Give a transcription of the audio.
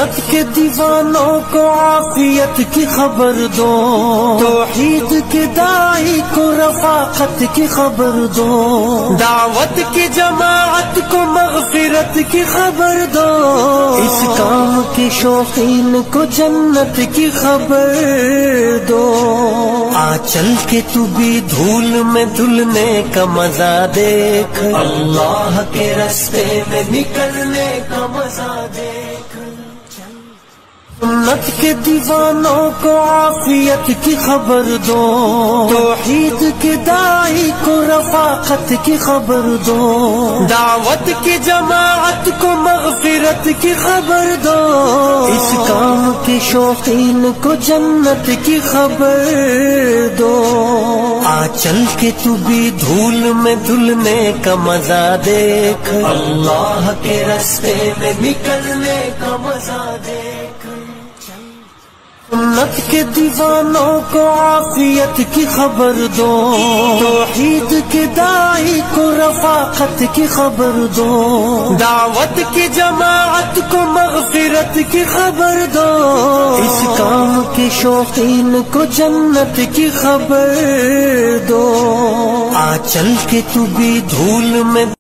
سنت کے دیوانوں کو عافیت کی خبر دو، توحید کے داعی کو رفاقت کی خبر دو، دعوت کی جماعت کو مغفرت کی خبر دو، اس کام کے شوقین کو جنت کی خبر دو۔ آ چل کے تو بھی دھول میں دھلنے کا مزہ دیکھ، اللہ کے راستے میں نکلنے کا مزہ دیکھ۔ سنت کے دیوانوں کو عافیت کی خبر دو، توحید کے داعی کو رفاقت کی خبر دو، دعوت کی جماعت کو مغفرت کی خبر دو، اس کام کے شوقین کو جنت کی خبر دو۔ آ چل کے تو بھی دھول میں دھلنے کا مزہ دیکھ، اللہ کے راستے میں نکلنے کا مزہ دیکھ۔ سنت کے دیوانوں کو عافیت کی خبر دو، توحید کے داعی کو رفاقت کی خبر دو، دعوت کی جماعت کو مغفرت کی خبر دو، اس کام کے شوقین کو جنت کی خبر دو۔ آ چل کے تو بھی دھول میں